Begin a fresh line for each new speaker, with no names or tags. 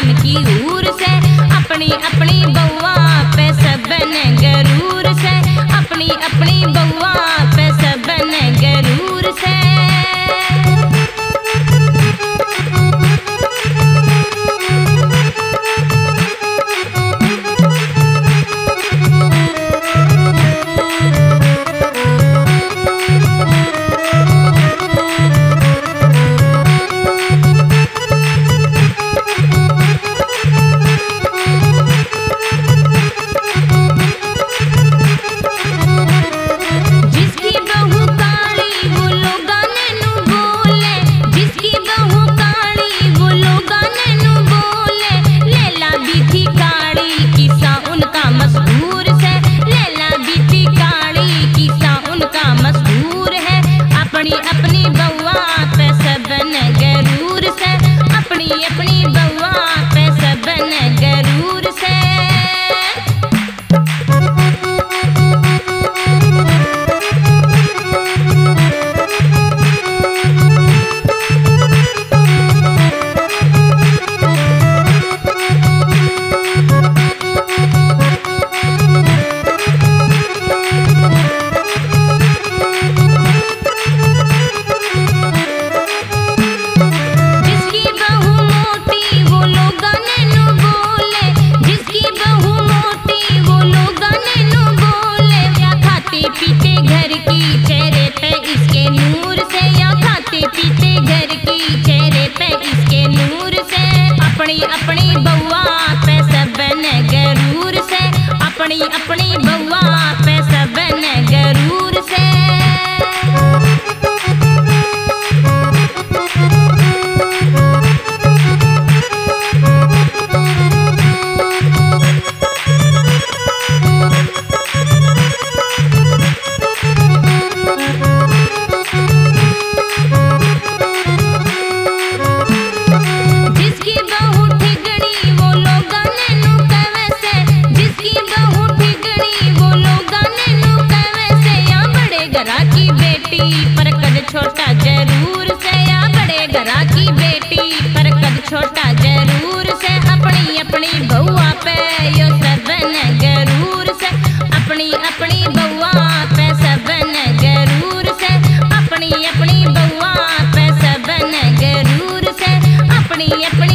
मन की हूर से, अपनी अपनी बउआ पे सबन गरूर से, अपनी अपनी बउआ पे सबन गरूर से। अपनी अपनी बउआ पे सबन गरूर से, अपनी अपनी बउआ पे सबन गरूर से। छोटा जरूर से, या बड़े घरा की बेटी पर कद छोटा जरूर से, अपनी अपनी बउआ पे यो सबन गरूर से, अपनी अपनी बउआ पे सबन गरूर से, अपनी अपनी बउआ पे सबन गरूर से, अपनी अपनी